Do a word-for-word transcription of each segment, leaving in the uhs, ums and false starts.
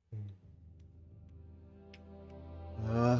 Ah.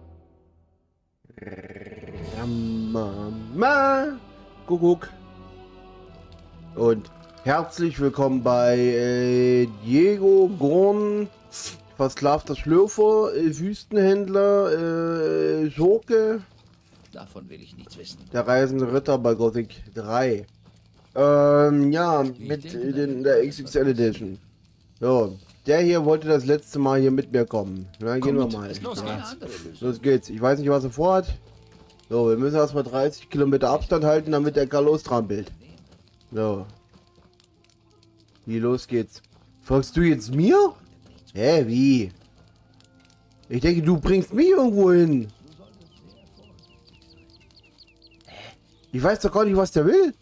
Mama. Kuckuck. Und herzlich willkommen bei äh, Diego Gorn, versklavter Schlürfer, äh, Wüstenhändler, äh, Schurke. Davon will ich nichts wissen. Der reisende Ritter bei Gothic drei. Ähm, ja, mit denke, äh, den, der X X L Edition. So, der hier wollte das letzte Mal hier mit mir kommen. Na, gehen wir mal. Los, Ja. keine andere Lösung. Los geht's. Ich weiß nicht, was er vorhat. So, wir müssen erstmal dreißig Kilometer Abstand halten, damit der Karl lostrampelt. So. Wie, los geht's. Folgst du jetzt mir? Hä, wie? Ich denke, du bringst mich irgendwo hin. Ich weiß doch gar nicht, was der will.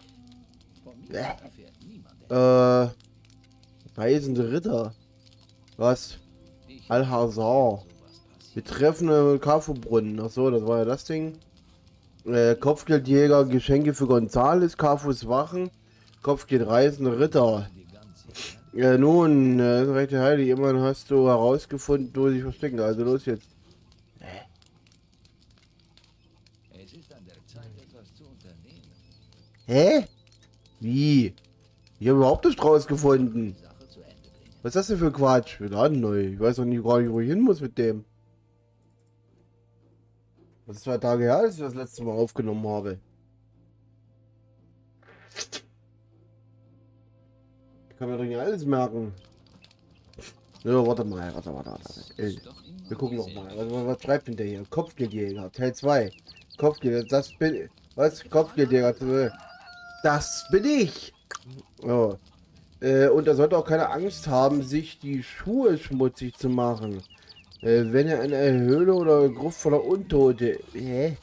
Äh. Reisende Ritter. Was? Al-Hazar. Wir treffen im Kafu-Brunnen. Achso, das war ja das Ding. Äh, Kopfgeldjäger, Geschenke für Gonzales, Kafus Wachen, Kopfgeld Reisende Ritter. Ja, nun, äh, rechte Heilig, immerhin hast du herausgefunden, wo sie sich verstecken. Also los jetzt. Es ist an der Zeit, etwas zu unternehmen. Hä? Wie? Ich habe überhaupt nicht rausgefunden. Sache zu Ende bringen. Was ist das denn für Quatsch? Wir laden neu. Ich weiß doch nicht, gar nicht, wo ich hin muss mit dem. Das ist zwei Tage her, als ich das letzte Mal aufgenommen habe. Ich kann mir doch nicht alles merken. Ja, warte mal, warte, warte, warte. Ey, wir gucken noch mal. Was, was, was schreibt denn der hier? Kopfgeldjäger, Teil zwei. Kopfgeldjäger, das bin... Was? Kopfgeldjäger, das bin ich. Ja. Äh, und er sollte auch keine Angst haben, sich die Schuhe schmutzig zu machen. Äh, wenn er in einer Höhle oder Gruft voller Untote... Hä?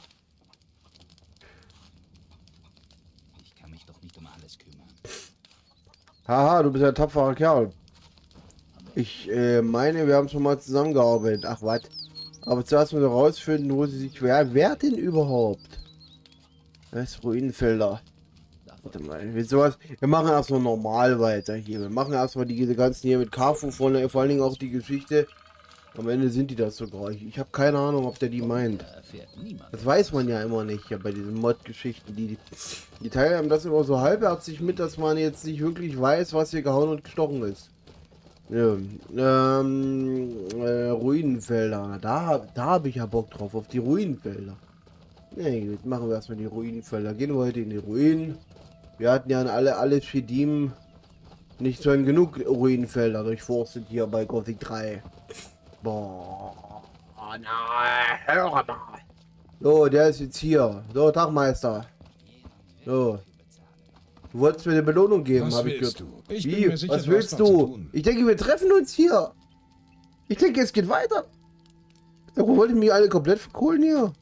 Ich kann mich doch nicht um alles kümmern. Haha, du bist ein tapferer Kerl. Ich äh, meine, wir haben schon mal zusammengearbeitet. Ach, was? Aber zuerst müssen wir rausfinden, wo sie sich... Wer, wer denn überhaupt? Das ist Ruinenfelder. Warte mal, wir, sowas, wir machen erstmal normal weiter hier. Wir machen erstmal die, diese ganzen hier mit Kafu vorne, vor allen Dingen auch die Geschichte. Am Ende sind die das sogar. Ich, ich habe keine Ahnung, ob der die meint. Das weiß man ja immer nicht, ja, bei diesen Mod-Geschichten. Die, die teilen einem das immer so halbherzig mit, dass man jetzt nicht wirklich weiß, was hier gehauen und gestochen ist. Ja, ähm, äh, Ruinenfelder. Da, da habe ich ja Bock drauf, auf die Ruinenfelder. Nee, gut, machen wir erstmal die Ruinenfelder. Gehen wir heute in die Ruinen. Wir hatten ja alle, alle Schedim nicht so genug Ruinenfelder durchforstet hier bei Gothic drei. Boah, nein, hör mal. So, der ist jetzt hier. So, Tagmeister. So. Du wolltest mir eine Belohnung geben, habe ich gehört. Du? Ich Wie? bin mir sicher, Was du hast willst noch zu du? tun. Ich denke, wir treffen uns hier. Ich denke, es geht weiter. Sag, wo wollt ihr mich alle komplett verkohlen hier?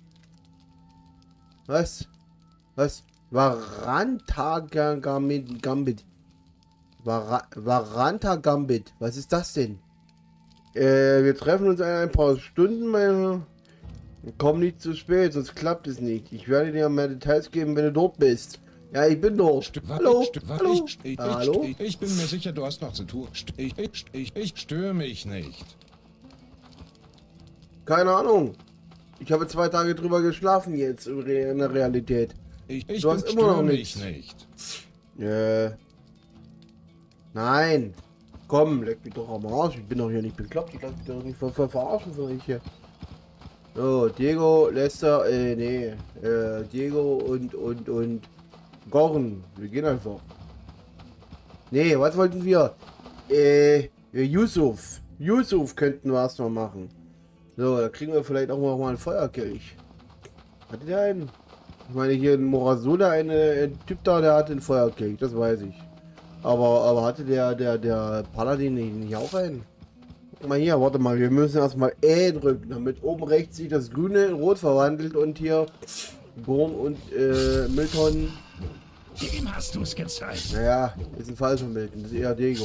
Was? Was? Varanta Gambit. Gambit. Var Varanta Gambit. Was ist das denn? Äh, wir treffen uns in ein paar Stunden, meine. Komm nicht zu spät, sonst klappt es nicht. Ich werde dir mehr Details geben, wenn du dort bist. Ja, ich bin dort. St Hallo? St Hallo? Ich, ich, Hallo? Ich, ich bin mir sicher, du hast noch zu tun. St ich, ich, ich, ich störe mich nicht. Keine Ahnung. Ich habe zwei Tage drüber geschlafen jetzt in der Realität. Ich, ich Du bin, hast immer noch störe nichts. mich nicht. Äh. Nein. Komm, leck mich doch am Arsch. Ich bin doch hier nicht bekloppt. Ich lass mich doch nicht ver ver verarschen für ich hier. So, Diego, Lester, äh, nee. Äh, Diego und, und, und Gorn. Wir gehen einfach. Nee, was wollten wir? Äh, Yusuf. Yusuf könnten wir erstmal machen. So, da kriegen wir vielleicht auch mal, mal einen Feuerkelch. Hatte der einen? Ich meine, hier in Morasula eine ein Typ da, der hat den Feuerkelch, das weiß ich. Aber, aber hatte der, der, der Paladin nicht, nicht auch einen? Guck mal hier, warte mal, wir müssen erstmal E drücken, damit oben rechts sich das Grüne in Rot verwandelt und hier Gorn und äh, Milton. Dem hast du es gezeigt. Naja, ist ein falscher Milton, das ist eher Diego.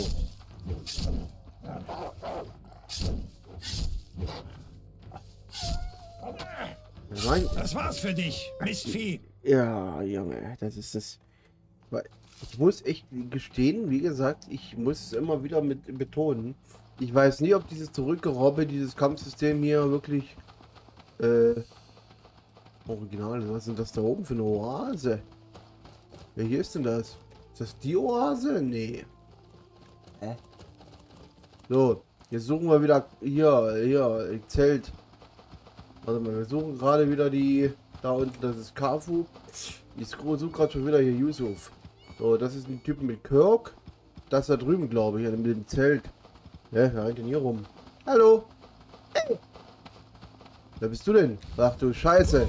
Nein. Das war's für dich, Mistvieh. Ja, Junge, das ist das. Ich muss echt gestehen, wie gesagt, ich muss es immer wieder mit betonen. Ich weiß nie, ob dieses Zurückgerobbe, dieses Kampfsystem hier wirklich äh, original ist. Was ist denn das da oben für eine Oase? Ja, hier ist denn das? Ist das die Oase? Nee. Hä? So, jetzt suchen wir wieder hier, hier, Zelt. Warte mal, wir suchen gerade wieder die, da unten, das ist Kafu. Ich suche gerade schon wieder hier Yusuf. So, das ist ein Typ mit Kirk. Das da drüben, glaube ich, mit dem Zelt. Ja, wer rennt denn hier rum? Hallo? Hey. Wer bist du denn? Ach du Scheiße.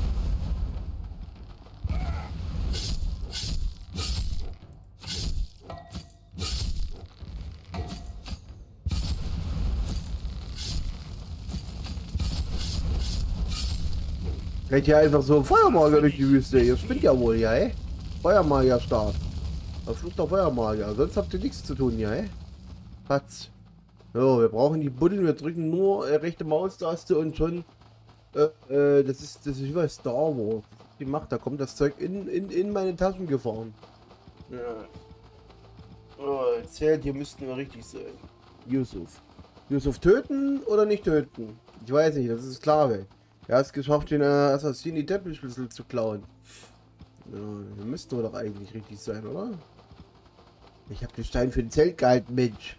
Rennt hier einfach so Feuermagier durch die Wüste. Ihr spinnt ja wohl, ja, ey? Feuermagier Start. Verfluchter Feuermagier. Sonst habt ihr nichts zu tun, ja, ey? Patz. So, wir brauchen die Buddeln. Wir drücken nur äh, rechte Maustaste und schon. Äh, äh, das ist das ist wie bei Star Wars. Die macht, da kommt das Zeug in, in, in meine Taschen gefahren. Ja. Oh, zählt, hier müssten wir richtig sein. Yusuf. Yusuf töten oder nicht töten? Ich weiß nicht, das ist Sklave. Er hat es geschafft, den äh, Assassinen die Tempelschlüssel zu klauen. Ja, wir müssten wir doch eigentlich richtig sein, oder? Ich habe den Stein für den Zelt gehalten, Mensch.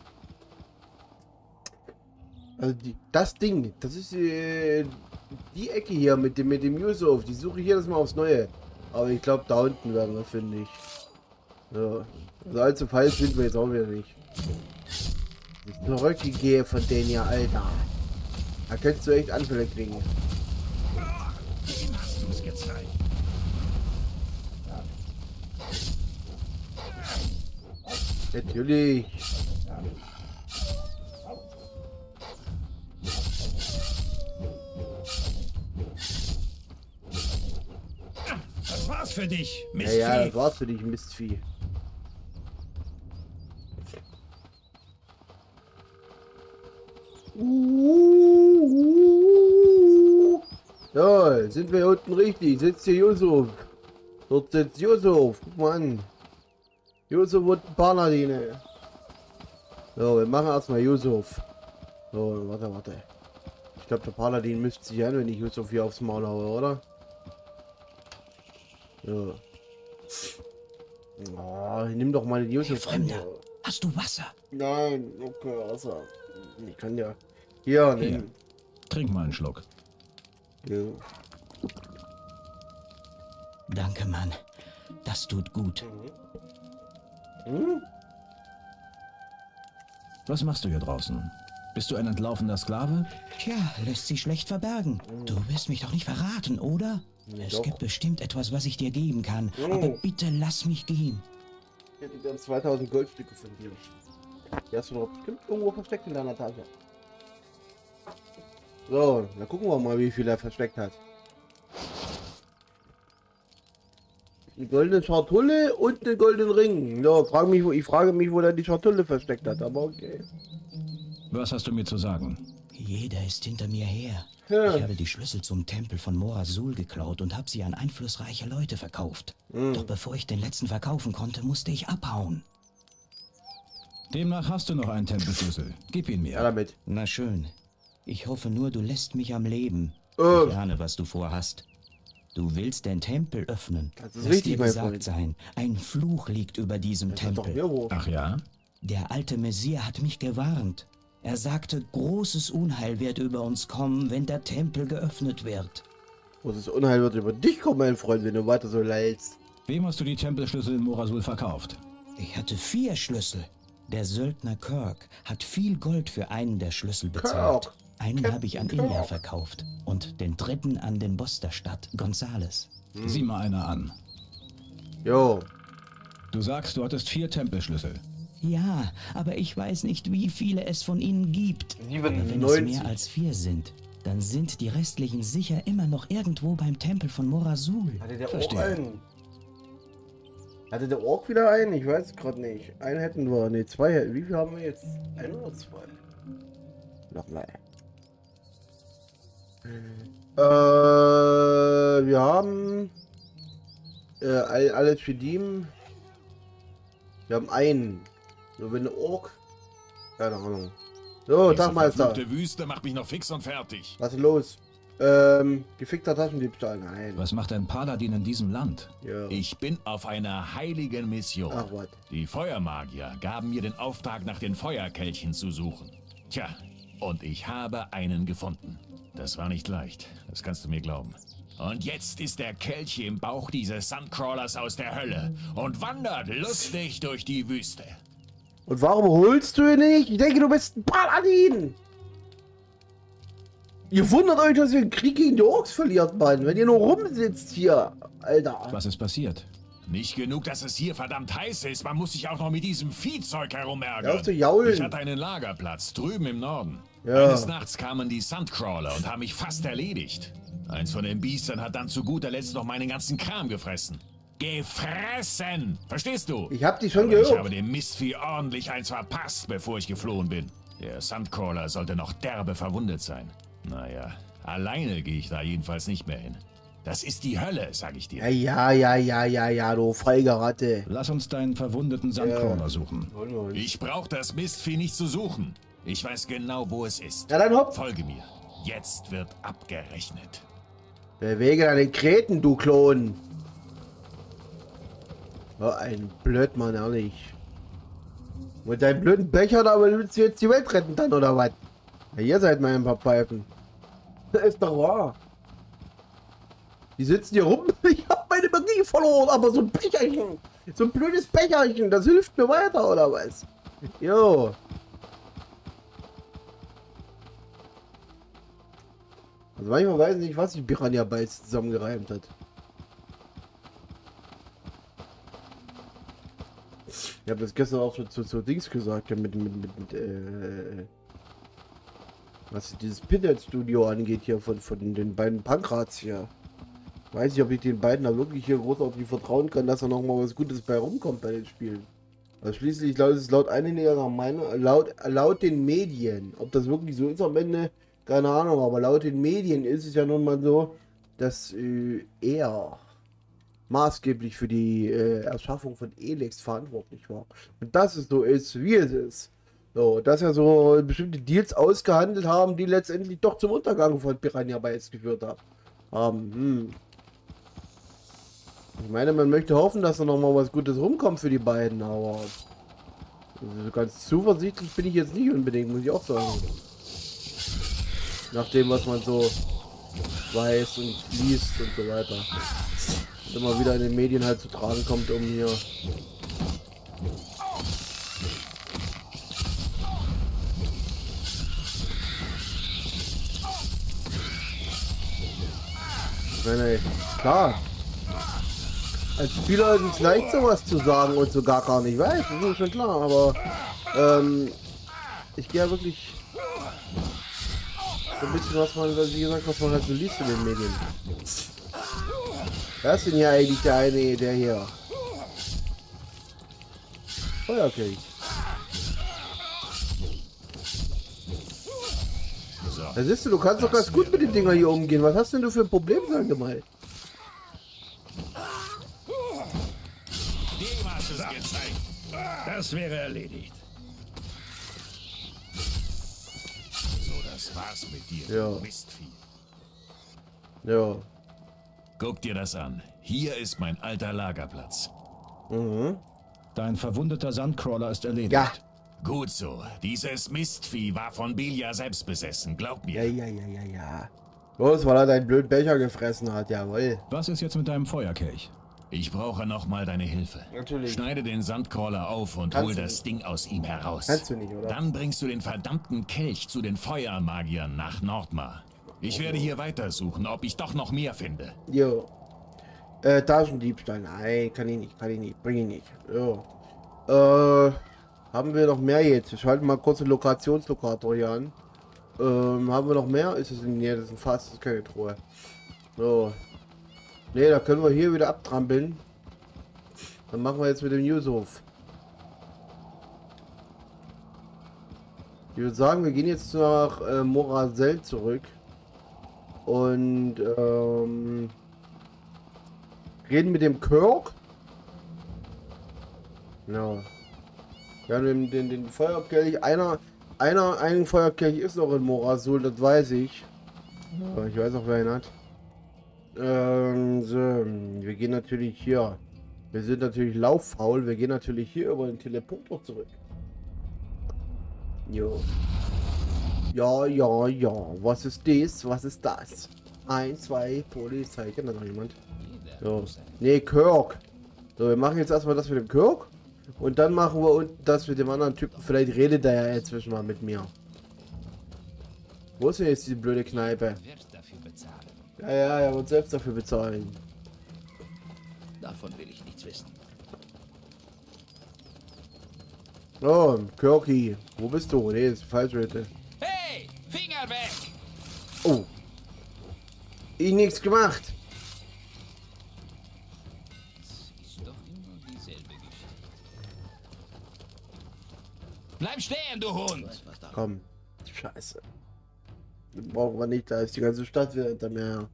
Also die, das Ding, das ist äh, die Ecke hier mit dem mit dem Yusuf. Die suche ich jedes Mal aufs Neue. Aber ich glaube, da unten werden wir, finde ich. Ja. Also allzu falsch sind wir jetzt auch wieder nicht. Die zurückgegeben von denen hier, Alter. Da könntest du echt Anfälle kriegen. Wem hast du es gezeigt? Natürlich. Das war's für dich, Ja, Mistvieh. ja, das war's für dich, Mistvieh. Ja, sind wir hier unten richtig? Sitzt hier Yusuf. Dort sitzt Yusuf. Guck mal an. Yusuf und ein Paladine. So, wir machen erstmal Yusuf. So, warte, warte. Ich glaube, der Paladin müsste sich an, wenn ich Yusuf hier aufs Maul haue, oder? Ja. Oh, nimm doch mal den Yusuf. Hey, Fremder, hast du Wasser? Nein, okay, Wasser. Ich kann ja. Hier, Hier, nimm. trink mal einen Schluck. Ja. Danke, Mann. Das tut gut. Hm? Was machst du hier draußen? Bist du ein entlaufener Sklave? Tja, lässt sich schlecht verbergen. Du wirst mich doch nicht verraten, oder? Ja, Es doch. gibt bestimmt etwas, was ich dir geben kann. Oh. Aber bitte lass mich gehen. Ich hätte gern zweitausend Goldstücke von dir. Die hast du doch bestimmt irgendwo versteckt in deiner Tasche. So, dann gucken wir mal, wie viel er versteckt hat. Eine goldene Schatulle und einen goldenen Ring. Ja, frag mich, wo, ich frage mich, wo er die Schatulle versteckt hat, aber okay. Was hast du mir zu sagen? Jeder ist hinter mir her. Ja. Ich habe die Schlüssel zum Tempel von Morasul geklaut und habe sie an einflussreiche Leute verkauft. Hm. Doch bevor ich den letzten verkaufen konnte, musste ich abhauen. Demnach hast du noch einen Tempelschlüssel. Gib ihn Ja, mir. damit. Na schön. Ich hoffe nur, du lässt mich am Leben. Äh. Ich ahne, was du vorhast. Du willst den Tempel öffnen. Das ist Lass richtig, dir mein gesagt Freund. sein. Ein Fluch liegt über diesem Das ist doch Tempel. mir wo. Ach ja? Der alte Messias hat mich gewarnt. Er sagte, großes Unheil wird über uns kommen, wenn der Tempel geöffnet wird. Großes Unheil wird über dich kommen, mein Freund, wenn du weiter so leidst. Wem hast du die Tempelschlüssel in Morasul verkauft? Ich hatte vier Schlüssel. Der Söldner Kirk hat viel Gold für einen der Schlüssel bezahlt. Kirk. Einen habe ich an Kirk. Ilya verkauft und den dritten an den Boss der Stadt, Gonzales. Sieh mal einer an. Jo. Du sagst, du hattest vier Tempelschlüssel. Ja, aber ich weiß nicht, wie viele es von ihnen gibt. Aber wenn es neunzig. mehr als vier sind, dann sind die restlichen sicher immer noch irgendwo beim Tempel von Morasul. Hatte der Ork Verstehe. einen? Hatte der Ork wieder einen? Ich weiß es gerade nicht. Einen hätten wir. Ne, zwei hätten. Wie viel haben wir jetzt? Ein oder zwei? Nochmal. Äh, wir haben äh, all- alles für die. Wir haben einen. Nur wenn eine Ork. Keine Ahnung. So, Diese Tagmeister. verfluchte Wüste macht mich noch fix und fertig. Was ist los? Ähm, gefickter Taschendiebstahl. Nein. Was macht ein Paladin in diesem Land? Ja. Ich bin auf einer heiligen Mission. Ach, was. Die Feuermagier gaben mir den Auftrag, nach den Feuerkelchen zu suchen. Tja, und ich habe einen gefunden. Das war nicht leicht, das kannst du mir glauben. Und jetzt ist der Kelch im Bauch dieses Sandcrawlers aus der Hölle und wandert lustig durch die Wüste. Und warum holst du ihn nicht? Ich denke, du bist ein Paladin. Ihr wundert euch, dass ihr den Krieg gegen die Orks verliert, Mann. Wenn ihr nur rumsitzt hier. Alter. Was ist passiert? Nicht genug, dass es hier verdammt heiß ist, man muss sich auch noch mit diesem Viehzeug herumärgern. Ja, auf zu jaulen. Ich hatte einen Lagerplatz drüben im Norden. Ja. Eines Nachts kamen die Sandcrawler und haben mich fast erledigt. Eins von den Biestern hat dann zu guter Letzt noch meinen ganzen Kram gefressen. Gefressen! Verstehst du? Ich hab die schon Aber ich gehört. habe dem Mistvieh ordentlich eins verpasst, bevor ich geflohen bin. Der Sandcrawler sollte noch derbe verwundet sein. Naja, alleine gehe ich da jedenfalls nicht mehr hin. Das ist die Hölle, sag ich dir. Ja, ja, ja, ja, ja, du feige Ratte. Lass uns deinen verwundeten Sandcrawler Ja. suchen. Ich brauche das Mistvieh nicht zu suchen. Ich weiß genau, wo es ist. Ja, dann hopp. Folge mir. Jetzt wird abgerechnet. Bewege deine Kreten, du Klon. Oh, ein Blödmann, ehrlich. Mit deinem blöden Becher, da willst du jetzt die Welt retten dann, oder was? Ja, ihr seid mal ein paar Pfeifen. Das ist doch wahr. Die sitzen hier rum. Ich hab meine Magie verloren, aber so ein Becherchen. So ein blödes Becherchen, das hilft mir weiter, oder was? Jo. Also manchmal weiß ich nicht, was die Piranha Bytes zusammengereimt hat. Ich habe das gestern auch zu, zu Dings gesagt, ja, mit, mit, mit, mit äh, was dieses Pinhead Studio angeht hier von, von den beiden Pankrats hier. Weiß ich, ob ich den beiden da wirklich hier großartig vertrauen kann, dass da noch mal was Gutes bei rumkommt bei den Spielen. Also schließlich laut, ist es laut einigen ihrer Meinung, laut, laut den Medien, ob das wirklich so ist am Ende, keine Ahnung, aber laut den Medien ist es ja nun mal so, dass äh, er maßgeblich für die äh, Erschaffung von Elex verantwortlich war. Und dass es so ist, wie es ist. So, dass er so bestimmte Deals ausgehandelt haben, die letztendlich doch zum Untergang von Piranha Bytes geführt haben. haben. Hm. Ich meine, man möchte hoffen, dass da noch mal was Gutes rumkommt für die beiden, aber also ganz zuversichtlich bin ich jetzt nicht unbedingt, muss ich auch sagen. Nach dem, was man so weiß und liest und so weiter. Und immer wieder in den Medien halt zu tragen kommt, um hier ich meine, klar. Als Spieler ist es leicht, sowas zu sagen und so gar gar nicht weiß, das ist schon klar, aber ähm, ich gehe ja wirklich so ein bisschen, was man, wie gesagt, was man halt so liest in den Medien. Wer ist denn hier eigentlich der eine, der hier? Feuerkelch. So, Da siehst du, du kannst doch ganz gut mit den Dinger hier umgehen. Was hast denn du für ein Problem, sag mal? dem hast du es gezeigt. Das wäre erledigt. So, das war's mit dir, Ja. du Mistvieh. Ja. Guck dir das an. Hier ist mein alter Lagerplatz. Mhm. Dein verwundeter Sandcrawler ist erledigt. Ja. Gut so. Dieses Mistvieh war von Belia selbst besessen, glaub mir. Ja, ja, ja, ja, ja. Los, weil er deinen blöden Becher gefressen hat, jawohl. Was ist jetzt mit deinem Feuerkelch? Ich brauche noch mal deine Hilfe. Natürlich. Schneide den Sandcrawler auf und Kannst hol du das nicht. Ding aus ihm heraus. Kannst du nicht, oder? Dann bringst du den verdammten Kelch zu den Feuermagiern nach Nordmar. Ich werde hier weitersuchen, ob ich doch noch mehr finde. Jo. Äh, Taschendiebstahl. Nein, kann ich nicht, kann ich nicht, bring ich nicht. Jo. Äh, haben wir noch mehr jetzt? Ich schalte mal kurz den Lokationslokator hier an. Ähm, haben wir noch mehr? Ist es ein, nee, das ist ein Fass, das ist keine Truhe. So. Ne, da können wir hier wieder abtrampeln. Dann machen wir jetzt mit dem Yusuf. Ich würde sagen, wir gehen jetzt nach äh, Morazel zurück. Und ähm, reden mit dem Kirk. Ja. Ja, den, den, den Feuerkelch, einer, einer, ein Feuerkelch ist noch in Morasul, das weiß ich. Aber ich weiß auch, wer ihn hat. Ähm, so, wir gehen natürlich hier. Wir sind natürlich lauffaul, wir gehen natürlich hier über den Teleporter zurück. Jo. Ja, ja, ja. Was ist das? Was ist das? Ein, zwei, Polizei. Kennt da noch jemand? So. Nee, Kirk. So, wir machen jetzt erstmal das mit dem Kirk. Und dann machen wir und das mit dem anderen Typen. Vielleicht redet er ja inzwischen mal mit mir. Wo ist denn jetzt diese blöde Kneipe? Ja, ja, er wird selbst dafür bezahlen. Davon will ich nichts wissen. Oh, Kirky. Wo bist du? Nee, das ist falsch, bitte. Hey, Finger weg! Oh. Ich nichts gemacht. Das ist doch immer dieselbe Geschichte. Bleib stehen, du Hund! Komm. Scheiße. Den brauchen wir nicht, da ist die ganze Stadt wieder hinter mir her.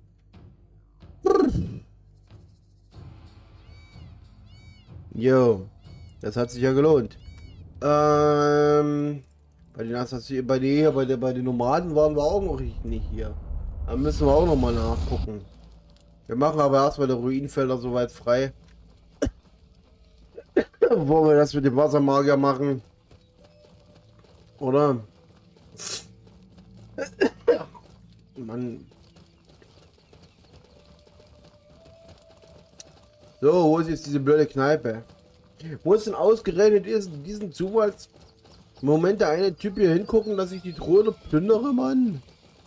Jo. Das hat sich ja gelohnt. Ähm. Bei den Assassinen, bei den, bei den, bei den Nomaden waren wir auch noch nicht hier. Da müssen wir auch noch mal nachgucken. Wir machen aber erstmal die Ruinenfelder soweit frei. Bevor wir das mit dem Wassermagier machen. Oder? Mann. So, wo ist jetzt diese blöde Kneipe? Wo ist denn ausgerechnet ist in diesem Zufalls Moment der eine Typ hier hingucken, dass ich die Drohne plündere, Mann?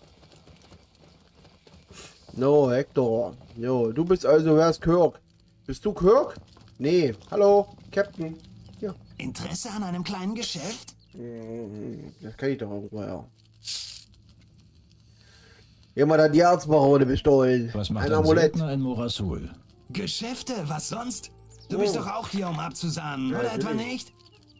No, Hector. Jo, du bist also, wer ist Kirk? Bist du Kirk? Nee. Hallo, Captain. Ja. Interesse an einem kleinen Geschäft? Das kann ich doch irgendwo, ja. Jemand hat die Arztbarone bestohlen. Was macht ein ein Amulett? Söldner in Morasul? Geschäfte, was sonst? Du Oh. bist doch auch hier, um abzusahnen, Ja, oder etwa natürlich. nicht?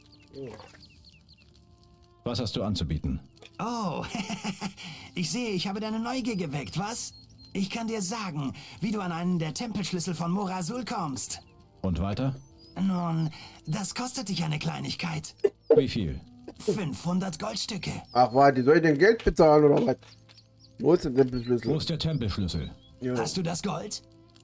Was hast du anzubieten? Oh, ich sehe, ich habe deine Neugier geweckt, was? Ich kann dir sagen, wie du an einen der Tempelschlüssel von Morasul kommst. Und weiter? Nun, das kostet dich eine Kleinigkeit. Wie viel? fünfhundert Goldstücke. Ach, warte, soll ich denn Geld bezahlen oder was? Wo ist denn der Wo Tempelschlüssel? ist der Tempelschlüssel? Ja. Hast du das Gold?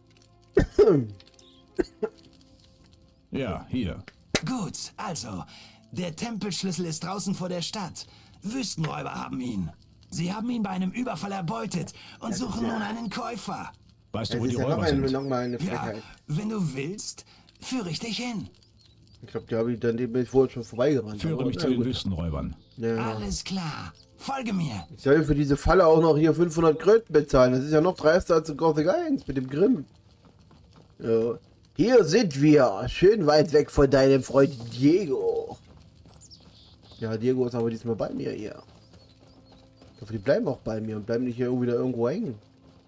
Ja, hier. Gut, also, der Tempelschlüssel ist draußen vor der Stadt. Wüstenräuber haben ihn. Sie haben ihn bei einem Überfall erbeutet und suchen nun einen Käufer. Weißt du, Das wo ist die ja noch, Räuber ein, sind? noch mal eine Ja, Frechheit. wenn du willst, führe ich dich hin. Ich glaube, die habe ich dann, die bin ich vorher schon vorbeigerannt. Führe aber mich na zu den gut. Wüstenräubern. Ja. Alles klar. Folge mir. Ich soll für diese Falle auch noch hier fünfhundert Kröten bezahlen. Das ist ja noch dreister als in Gothic eins mit dem Grimm. Ja. Hier sind wir. Schön weit weg von deinem Freund Diego. Ja, Diego ist aber diesmal bei mir hier. Ich hoffe, die bleiben auch bei mir und bleiben nicht hier irgendwie da irgendwo hängen.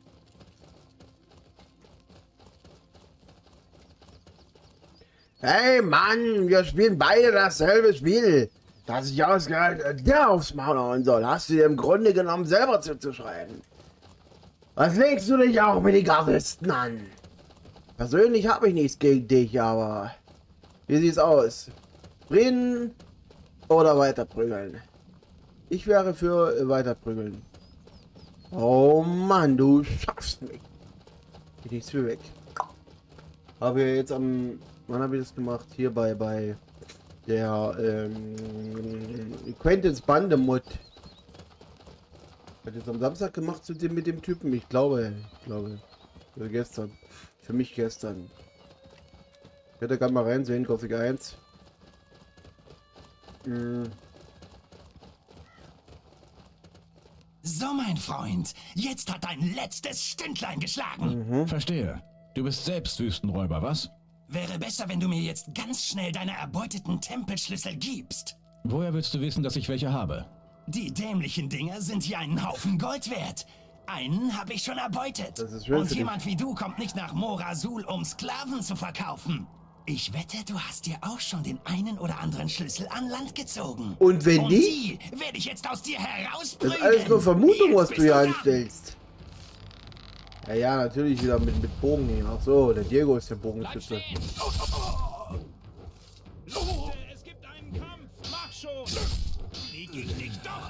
Hey Mann, wir spielen beide dasselbe Spiel. Dass ich ausgerechnet der aufs Maul hauen soll, hast du dir im Grunde genommen selber zuzuschreiben. Was legst du dich auch mit den Gardisten an? Persönlich habe ich nichts gegen dich, aber wie sieht's aus? Frieden oder weiterprügeln? Ich wäre für äh, weiterprügeln. Oh Mann, du schaffst mich. Geh nichts für weg. Habe ja jetzt am, wann habe ich das gemacht? Hier bei bei der ähm, Quentin's Bandemut. Hat jetzt am Samstag gemacht zu dem mit dem Typen. Ich glaube, ich glaube, also gestern. Für mich gestern. Ich hätte gerne mal reinsehen, Gothic eins. Hm. So, mein Freund, jetzt hat dein letztes Stündlein geschlagen. Verstehe. Du bist selbst Wüstenräuber, was? Wäre besser, wenn du mir jetzt ganz schnell deine erbeuteten Tempelschlüssel gibst. Woher willst du wissen, dass ich welche habe? Die dämlichen Dinger sind hier einen Haufen Gold wert. Einen habe ich schon erbeutet. Das ist schön Und für dich. jemand wie du kommt nicht nach Morasul, um Sklaven zu verkaufen. Ich wette, du hast dir auch schon den einen oder anderen Schlüssel an Land gezogen. Und wenn Und nicht? die werde ich jetzt aus dir Das herausprügeln. ist alles nur Vermutung, Jetzt was bist du hier dran. anstellst. Ja, ja, natürlich wieder mit, mit Bogen hier. Ach so, der Diego ist der Bleib Bogenschütze. stehen! Oh, oh, oh. Es gibt einen Kampf!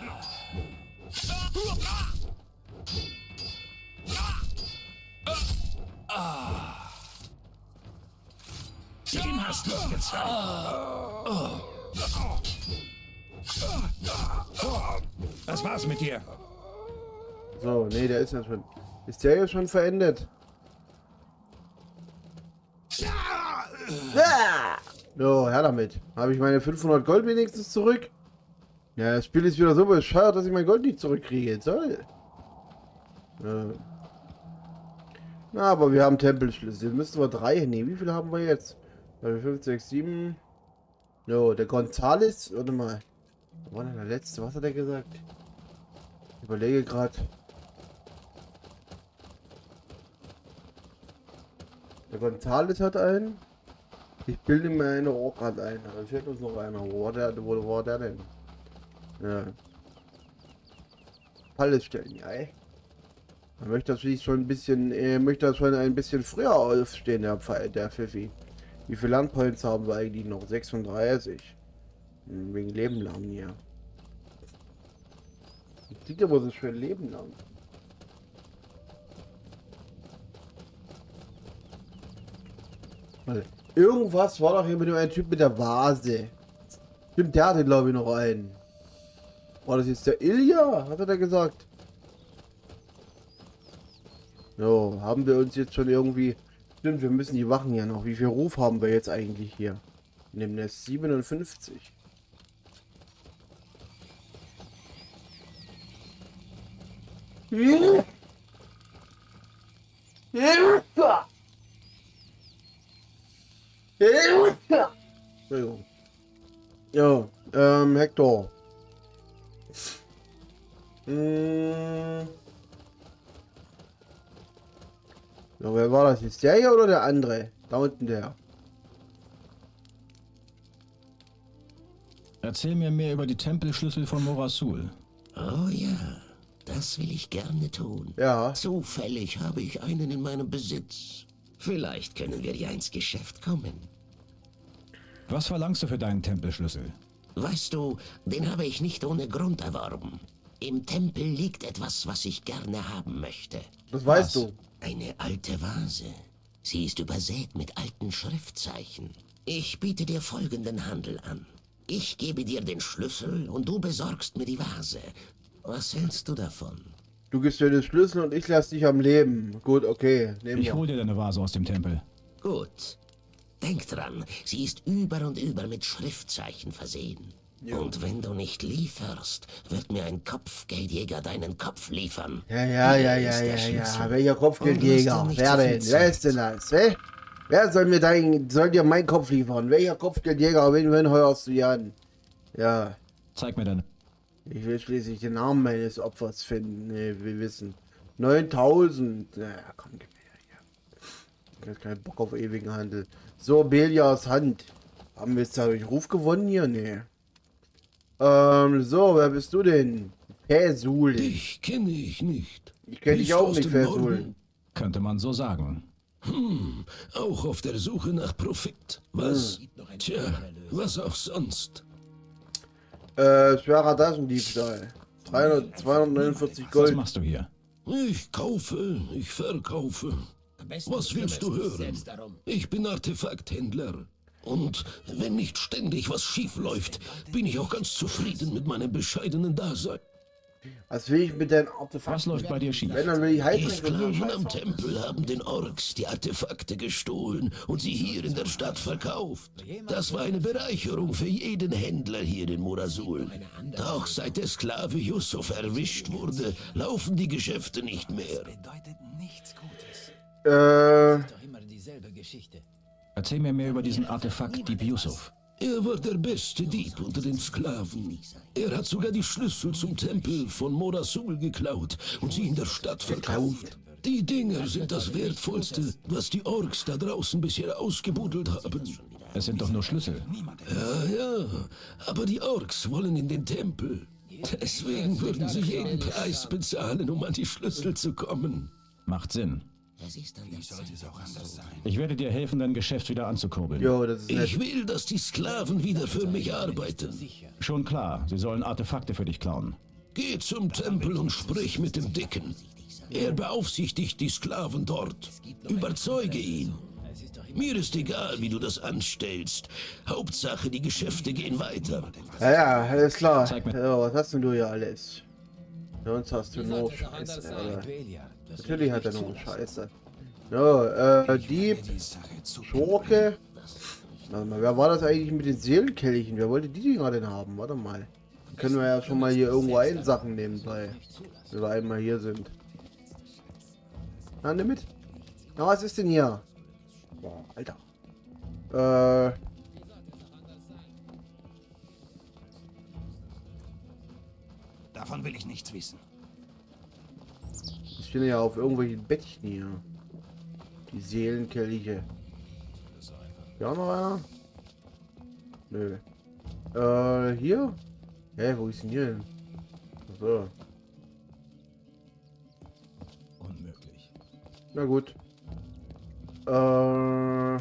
Dem hast du's gezeigt. Was war's mit dir? So, nee, der ist ja schon. Ist der jetzt schon verendet? Ja! So, her damit. Habe ich meine fünfhundert Gold wenigstens zurück? Ja, das Spiel ist wieder so bescheuert, dass ich mein Gold nicht zurückkriege. Soll. Ja. Na, aber wir haben Tempelschlüssel. Müssen wir drei nehmen. Wie viele haben wir jetzt? fünf, sechs, sieben. Jo, der Gonzales. Warte mal. Wo war denn der letzte? Was hat er gesagt? Ich überlege gerade. Der Gonzales hat einen. Ich bilde mir eine auch gerade ein. Da fehlt uns noch einer. Wo war der, wo war der denn? Ja. Falle stellen, ja, ey. Man möchte natürlich schon ein bisschen, äh, möchte das schon ein bisschen früher aufstehen, der, der Pfiffi. Wie viele Landpoints haben wir eigentlich noch? sechsunddreißig. Hm, wegen Leben lang hier. Das sieht aber so schön Leben lang. Also, irgendwas war doch hier mit dem einen Typ mit der Vase. Stimmt, der hatte glaube ich noch einen. War das jetzt der Ilja? Hat er da gesagt? So, haben wir uns jetzt schon irgendwie... Stimmt, wir müssen die Wachen ja noch. Wie viel Ruf haben wir jetzt eigentlich hier? In dem Nest siebenundfünfzig. Ja. Ja. Entschuldigung. Ja, ähm, Hector. Hm. Ja, wer war das jetzt? Der hier oder der andere? Da unten der. Erzähl mir mehr über die Tempelschlüssel von Morasul. Oh ja, das will ich gerne tun. Ja. Zufällig habe ich einen in meinem Besitz. Vielleicht können wir ja ins Geschäft kommen. Was verlangst du für deinen Tempelschlüssel? Weißt du, den habe ich nicht ohne Grund erworben. Im Tempel liegt etwas, was ich gerne haben möchte. Das weißt du. Eine alte Vase. Sie ist übersät mit alten Schriftzeichen. Ich biete dir folgenden Handel an. Ich gebe dir den Schlüssel und du besorgst mir die Vase. Was hältst du davon? Du gibst mir den Schlüssel und ich lasse dich am Leben. Gut, okay. Nehmen Ich wir. hol dir deine Vase aus dem Tempel. Gut. Denk dran, sie ist über und über mit Schriftzeichen versehen. Ja. Und wenn du nicht lieferst, wird mir ein Kopfgeldjäger deinen Kopf liefern. Ja, ja, ja, Hier ja, ist der ja, Schlüssel. ja. Welcher Kopfgeldjäger? Und du hast Wer ja denn? nicht so viel Wer ist denn das? Hä? Wer soll mir dein, soll dir meinen Kopf liefern? Welcher Kopfgeldjäger? Wen, wen heuerst du hier an? Ja. Zeig mir deine... Ich will schließlich den Namen meines Opfers finden. Nee, wir wissen. neuntausend. Naja, komm, gib mir her. Ich hab keinen Bock auf ewigen Handel. So, Belias Hand. Haben wir jetzt dadurch Ruf gewonnen hier? Nee. Ähm, so, wer bist du denn? Persul. Dich kenne ich nicht. Ich kenne dich Bist du auch aus nicht, dem Persul. Norden? Könnte man so sagen. Hm, auch auf der Suche nach Profit. Was? Tja, was auch sonst. Äh, schwerer Taschendiebstahl. dreihundert, zweihundertneunundvierzig Was Gold. machst du hier? Ich kaufe, ich verkaufe. Was willst du hören? Ich bin Artefakthändler. Und wenn nicht ständig was schief läuft, bin ich auch ganz zufrieden mit meinem bescheidenen Dasein. Was will ich mit deinen Artefakten? Was läuft bei dir schief? Wenn, dann will ich Die Heiltränke und so Sklaven Scheiß am haben. Tempel haben den Orks die Artefakte gestohlen und sie hier in der Stadt verkauft. Das war eine Bereicherung für jeden Händler hier in Morasul. Doch seit der Sklave Yusuf erwischt wurde, laufen die Geschäfte nicht mehr. Bedeutet nichts Gutes. Äh, Doch immer dieselbe Geschichte. Erzähl mir mehr über diesen Artefakt-Dieb Yusuf. Er war der beste Dieb unter den Sklaven. Er hat sogar die Schlüssel zum Tempel von Morasul geklaut und sie in der Stadt verkauft. Die Dinger sind das Wertvollste, was die Orks da draußen bisher ausgebuddelt haben. Es sind doch nur Schlüssel. Ja, ja, aber die Orks wollen in den Tempel. Deswegen würden sie jeden Preis bezahlen, um an die Schlüssel zu kommen. Macht Sinn. Es ist an der Zeit. Ich werde dir helfen, dein Geschäft wieder anzukurbeln. jo, das ist nett. Ich will, dass die Sklaven wieder für mich arbeiten. Schon klar, sie sollen Artefakte für dich klauen. Geh zum Tempel und sprich mit dem Dicken. Er beaufsichtigt die Sklaven dort. Überzeuge ihn. Mir ist egal, wie du das anstellst. Hauptsache, die Geschäfte gehen weiter. Ja, ja, alles klar. Zeig mir- Ja, was hast denn du hier alles? Sonst hast du nur Scheiße, oder? Natürlich hat er nur Scheiße. Ja, äh, Dieb, Schurke. Warte mal, wer war das eigentlich mit den Seelenkelchen? Wer wollte die Dinger denn haben? Warte mal. Die können wir ja schon mal hier irgendwo einsacken nebenbei. Wenn wir einmal hier sind. Na, nimm mit. Na, was ist denn hier? Boah, Alter. Äh. Davon will ich nichts wissen. Ich bin ja auf irgendwelchen Bettchen hier. Die Seelenkelche. Ja, noch einer? Nö. Äh, hier? Hä, wo ist denn hier hin? So. Unmöglich. Na gut. Äh.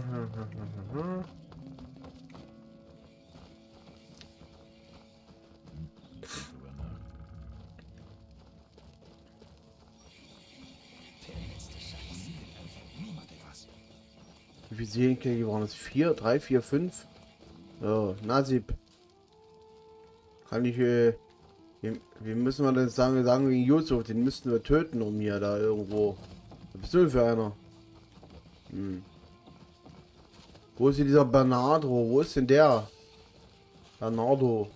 Wie viele Seelenkirche waren das? Vier? Drei, vier, fünf? Ja, Nasib. Kann ich, äh. Wie, wie müssen wir das sagen, sagen wegen Yusuf? Den müssten wir töten, um hier da irgendwo. Was bist du denn für einer? Hm. Wo ist hier dieser Bernardo? Wo ist denn der? Bernardo.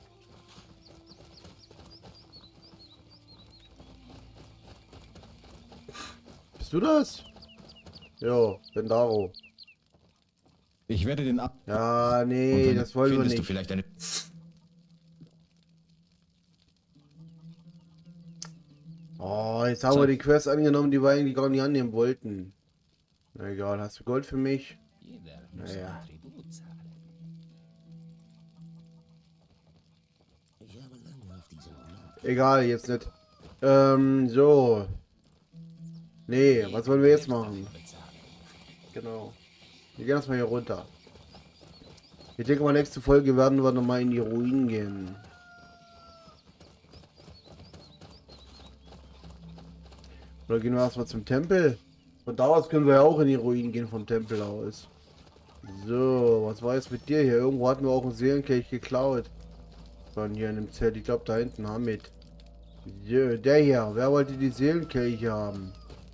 Bist du das? Jo, Bendaro. Ich werde den ab... Ja, nee, das wollen wir Findest du nicht. vielleicht eine... Oh, jetzt haben wir die Quest angenommen, die wir eigentlich gar nicht annehmen wollten. Na egal, hast du Gold für mich? Naja. Egal, jetzt nicht. Ähm, so. Nee, was wollen wir jetzt machen? Genau. Wir gehen erstmal hier runter. Ich denke mal, nächste Folge werden wir nochmal in die Ruinen gehen. Oder gehen wir erstmal zum Tempel? Von da aus können wir ja auch in die Ruinen gehen, vom Tempel aus. So, was war jetzt mit dir hier? Irgendwo hatten wir auch einen Seelenkelch geklaut. Von hier in dem Zelt. Ich glaube, da hinten Hamid. So, der hier. Wer wollte die Seelenkelche haben?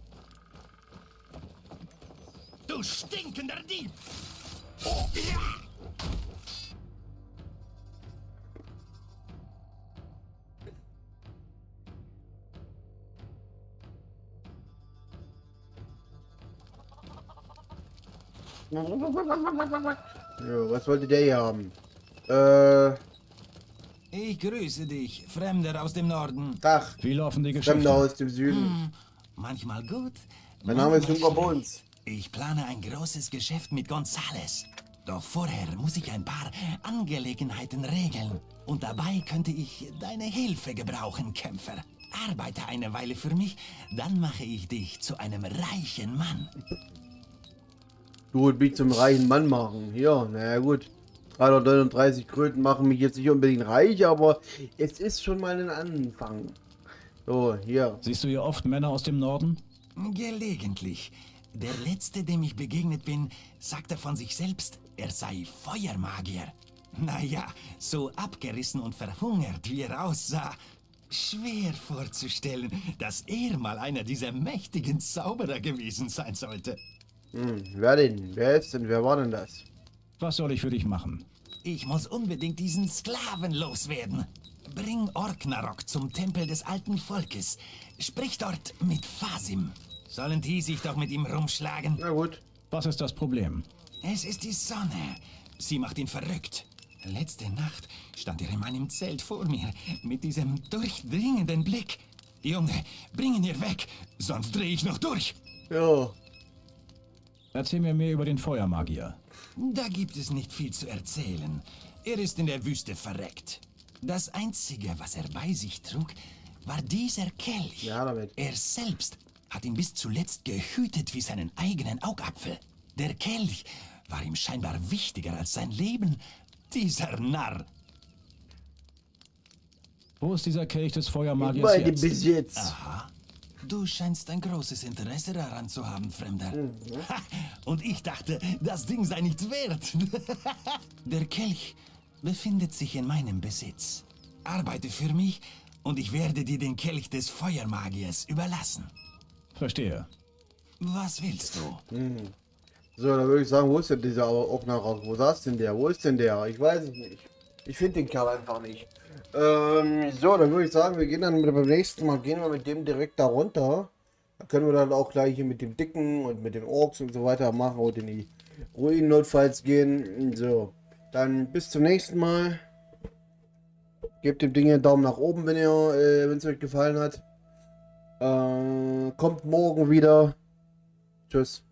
Du stinkender Dieb! Ja, was wollte der hier haben? Äh, Ich grüße dich, Fremder aus dem Norden. Tag. Wie laufen die Geschäfte? Fremder aus dem Süden. Hm, manchmal gut. Mein Name ist manchmal Junker Bones. Ich plane ein großes Geschäft mit Gonzales. Doch vorher muss ich ein paar Angelegenheiten regeln. Und dabei könnte ich deine Hilfe gebrauchen, Kämpfer. Arbeite eine Weile für mich, dann mache ich dich zu einem reichen Mann. Du willst mich zum reichen Mann machen. Ja, naja gut. dreihundertneununddreißig Kröten machen mich jetzt nicht unbedingt reich, aber es ist schon mal ein Anfang. So, hier. Siehst du hier oft Männer aus dem Norden? Gelegentlich. Der letzte, dem ich begegnet bin, sagte von sich selbst, er sei Feuermagier. Naja, so abgerissen und verhungert, wie er aussah. Schwer vorzustellen, dass er mal einer dieser mächtigen Zauberer gewesen sein sollte. Hm, wer denn? Wer ist denn? Wer war denn das? Was soll ich für dich machen? Ich muss unbedingt diesen Sklaven loswerden. Bring Orknarok zum Tempel des alten Volkes. Sprich dort mit Fasim. Sollen die sich doch mit ihm rumschlagen? Na gut. Was ist das Problem? Es ist die Sonne. Sie macht ihn verrückt. Letzte Nacht stand er in meinem Zelt vor mir mit diesem durchdringenden Blick. Junge, bring ihn hier weg, sonst drehe ich noch durch. Ja. Erzähl mir mehr über den Feuermagier. Da gibt es nicht viel zu erzählen. Er ist in der Wüste verreckt. Das Einzige, was er bei sich trug, war dieser Kelch. Ja, damit. Er selbst hat ihn bis zuletzt gehütet wie seinen eigenen Augapfel. Der Kelch war ihm scheinbar wichtiger als sein Leben. Dieser Narr. Wo ist dieser Kelch des Feuermagiers Bei dem jetzt? Besitz. Aha. Du scheinst ein großes Interesse daran zu haben, Fremder. Mhm. Ha, und ich dachte, das Ding sei nichts wert. Der Kelch befindet sich in meinem Besitz. Arbeite für mich und ich werde dir den Kelch des Feuermagiers überlassen. Verstehe. Was willst du? Mhm. So, dann würde ich sagen, wo ist denn dieser Ognarak? Wo saß denn der? Wo ist denn der? Ich weiß es nicht. Ich finde den Kerl einfach nicht. Ähm, so, dann würde ich sagen, wir gehen dann mit, beim nächsten Mal gehen wir mit dem direkt da runter. Da können wir dann auch gleich hier mit dem Dicken und mit den Orks und so weiter machen und in die Ruinen notfalls gehen. So, dann bis zum nächsten Mal. Gebt dem Ding einen Daumen nach oben, wenn ihr, äh, wenn es euch gefallen hat. Äh, kommt morgen wieder. Tschüss.